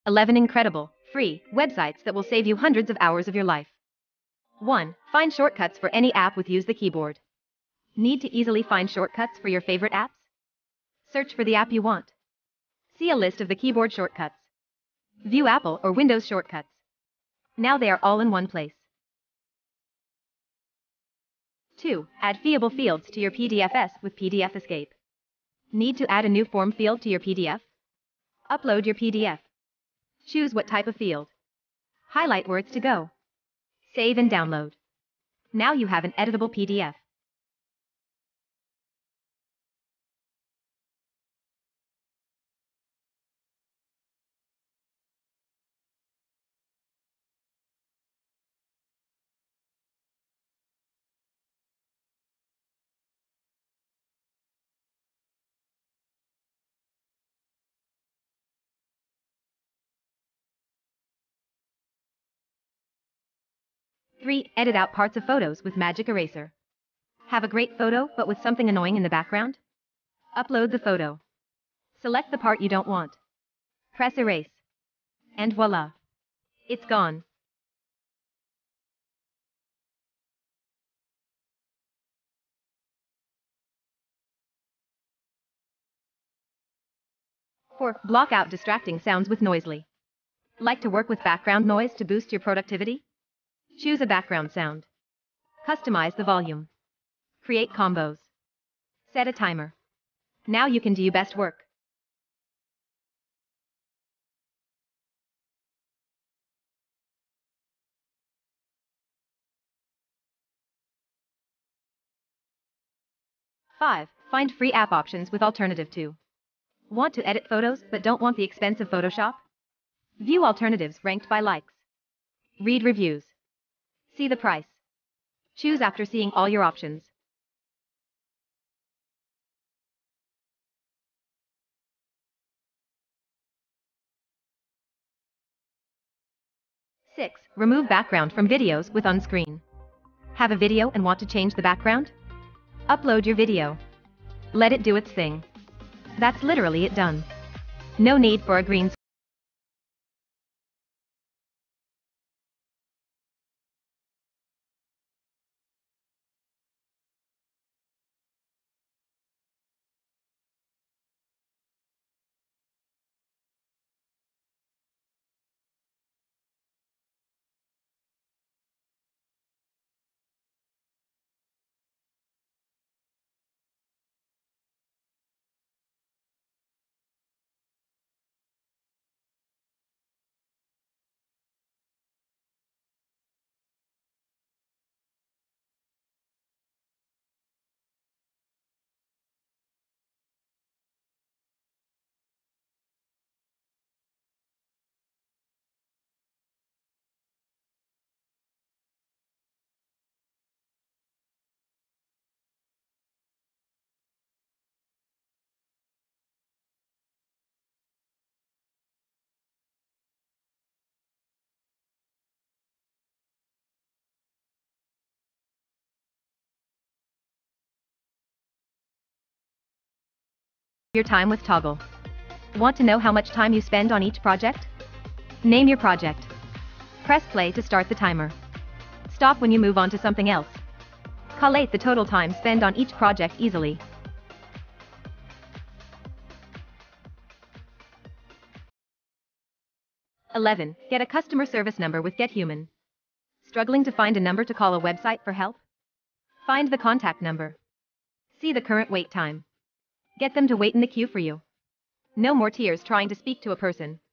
11 incredible, free websites that will save you hundreds of hours of your life. 1. Find shortcuts for any app with Use the Keyboard. Need to easily find shortcuts for your favorite apps? Search for the app you want. See a list of the keyboard shortcuts. View Apple or Windows shortcuts. Now they are all in one place. 2. Add fiable fields to your PDFs with PDF Escape. Need to add a new form field to your PDF? Upload your PDF. Choose what type of field. Highlight where it's to go. Save and download. Now you have an editable PDF. Three. Edit out parts of photos with Magic Eraser. Have a great photo but with something annoying in the background? Upload the photo. Select the part you don't want. Press Erase. And voila! It's gone. Four. Block out distracting sounds with Noisely. Like to work with background noise to boost your productivity? Choose a background sound. Customize the volume. Create combos. Set a timer. Now you can do your best work. Five. Find free app options with Alternative 2. Want to edit photos but don't want the expensive Photoshop? View alternatives ranked by likes. Read reviews. See the price. Choose after seeing all your options. Six. Remove background from videos with Unscreen. Have a video and want to change the background? Upload your video. Let it do its thing. That's literally it done. No need for a green screen. Your time with Toggl. Want to know how much time you spend on each project? Name your project. Press play to start the timer. Stop when you move on to something else. Collate the total time spent on each project easily. (11) Get a customer service number with GetHuman. Struggling to find a number to call a website for help? Find the contact number. See the current wait time. Get them to wait in the queue for you. No more tears trying to speak to a person.